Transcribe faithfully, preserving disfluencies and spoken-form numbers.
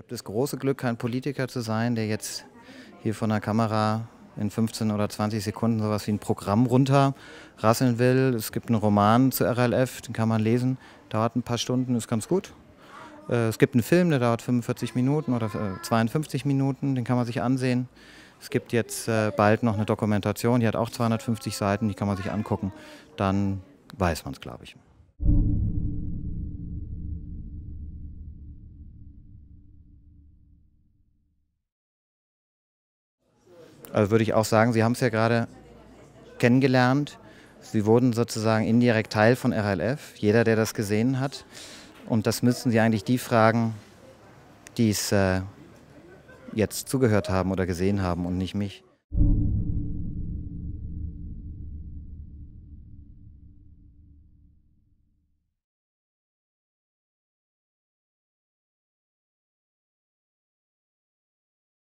Das große Glück, kein Politiker zu sein, der jetzt hier von der Kamera in fünfzehn oder zwanzig Sekunden sowas wie ein Programm runterrasseln will. Es gibt einen Roman zu R L F, den kann man lesen, dauert ein paar Stunden, ist ganz gut. Äh, Es gibt einen Film, der dauert fünfundvierzig Minuten oder äh, zweiundfünfzig Minuten, den kann man sich ansehen. Es gibt jetzt äh, bald noch eine Dokumentation, die hat auch zweihundertfünfzig Seiten, die kann man sich angucken. Dann weiß man es, glaube ich. Also würde ich auch sagen, Sie haben es ja gerade kennengelernt. Sie wurden sozusagen indirekt Teil von R L F, jeder, der das gesehen hat. Und das müssten Sie eigentlich die fragen, die es äh, jetzt zugehört haben oder gesehen haben und nicht mich.